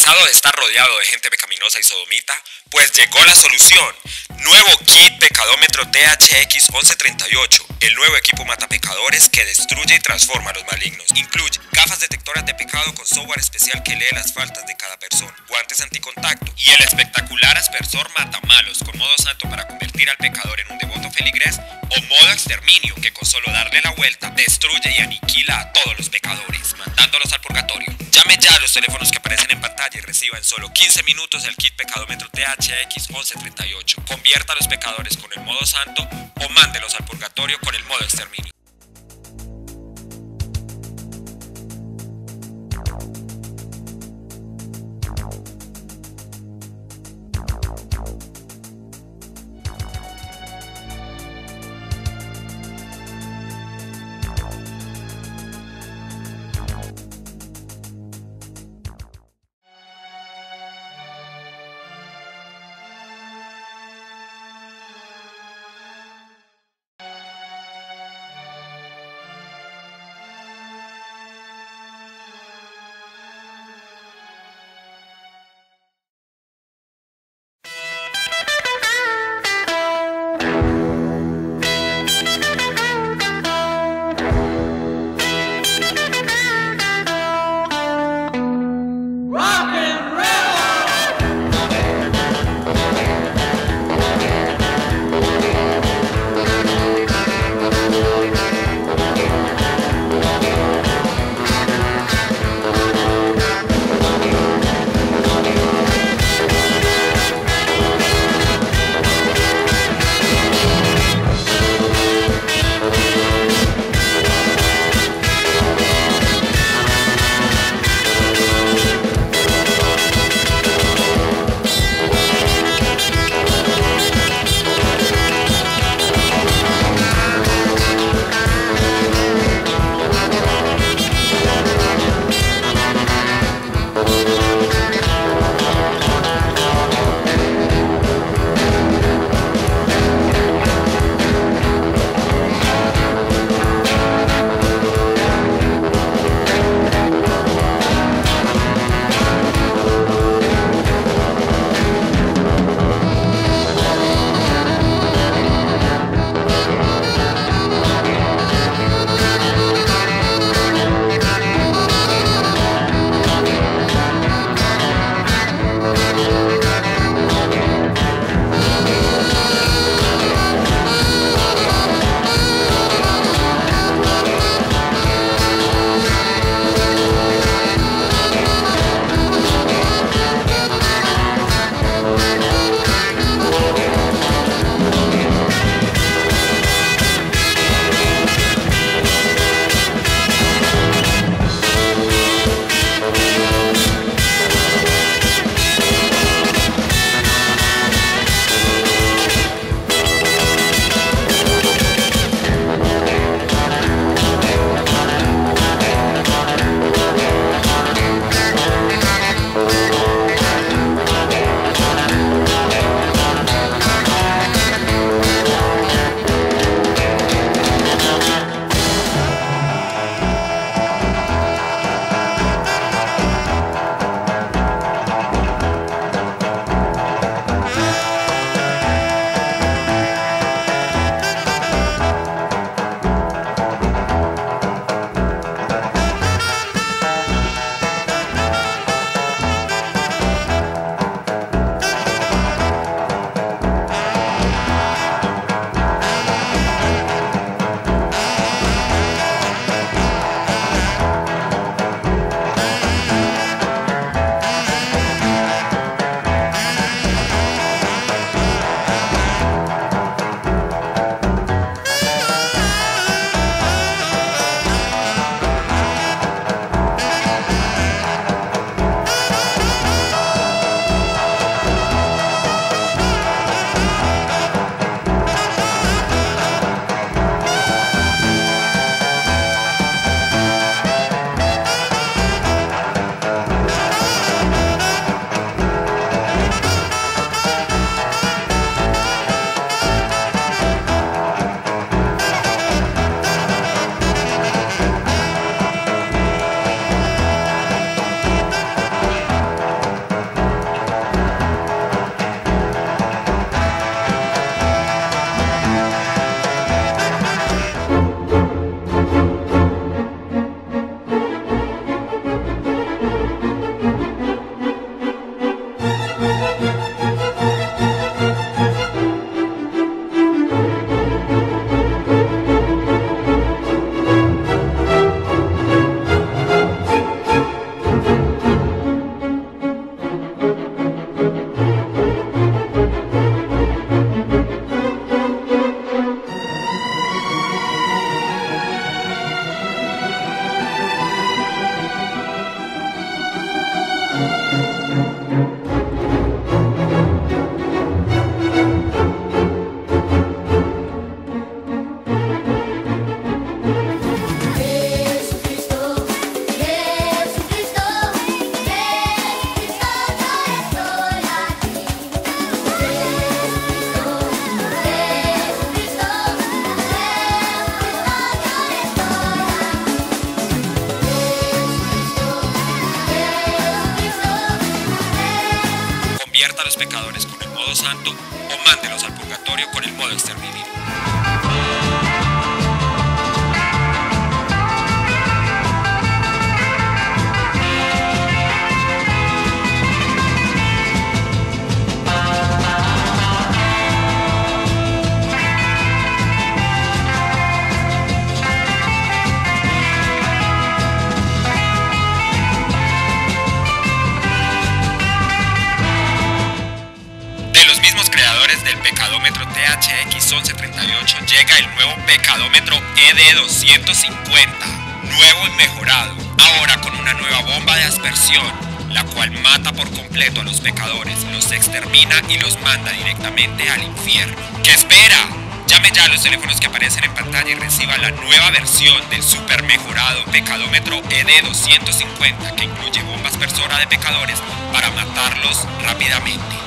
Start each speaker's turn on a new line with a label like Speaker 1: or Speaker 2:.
Speaker 1: ¿Cansado de estar rodeado de gente pecaminosa y sodomita? Pues llegó la solución. Nuevo kit Pecadómetro THX 1138, el nuevo equipo matapecadores que destruye y transforma a los malignos. Incluye gafas detectoras de pecado con software especial que lee las faltas de cada persona, guantes anticontacto y el espectacular aspersor matamalos con modo santo para convertir al pecador en un devoto feligrés, o modo exterminio que con solo darle la vuelta destruye y aniquila a todos los pecadores, mandándolos al purgatorio. Llame ya a los teléfonos que aparecen en pantalla y reciba en solo 15 minutos el kit Pecadómetro THX 1138. Convierta a los pecadores con el modo santo o mándelos al purgatorio con el modo exterminio. a los pecadores con el modo santo o mándelos al purgatorio con el modo exterminio. Del pecadómetro THX 1138 llega el nuevo pecadómetro ED250, nuevo y mejorado, ahora con una nueva bomba de aspersión, la cual mata por completo a los pecadores, los extermina y los manda directamente al infierno. ¿Qué espera? Llame ya a los teléfonos que aparecen en pantalla y reciba la nueva versión del super mejorado pecadómetro ED250 que incluye bomba aspersora de pecadores para matarlos rápidamente.